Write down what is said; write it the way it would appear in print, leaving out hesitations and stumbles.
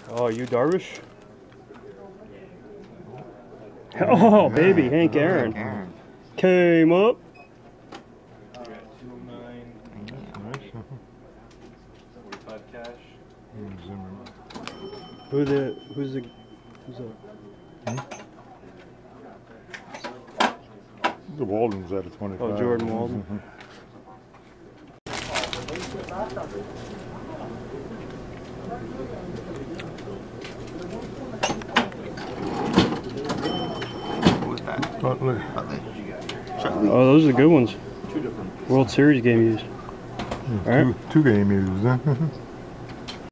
Oh, you Darvish? Oh, baby, Hank Aaron. Came up. Who's that? The Walden's at a 25. Oh, Jordan Walden. What was that? Butler. Oh, those are the good ones. World Series game used. Two game used, huh?